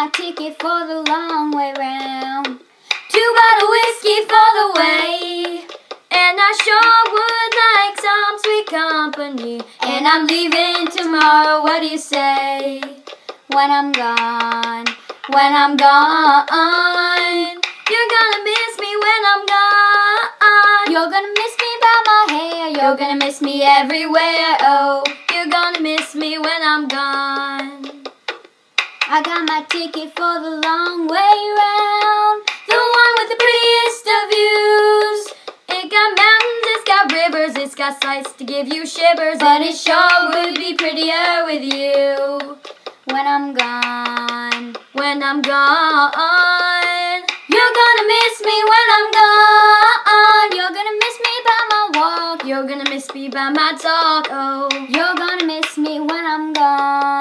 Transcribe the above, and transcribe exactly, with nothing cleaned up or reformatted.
my ticket for the long way round. Two bottle whiskey for the way, and I sure would like some sweet company. And I'm leaving tomorrow, what do you say? When I'm gone, when I'm gone, you're gonna miss me when I'm gone. You're gonna miss me by my hair, you're gonna miss me everywhere. Oh, you're gonna miss me when I'm gone. I got my ticket for the long way round, the one with the prettiest of views. It got mountains, it's got rivers, it's got sights to give you shivers, but it sure would be prettier with you. When I'm gone, when I'm gone, you're gonna miss me when I'm gone. You're gonna miss me by my walk, you're gonna miss me by my talk. Oh, you're gonna miss me when I'm gone.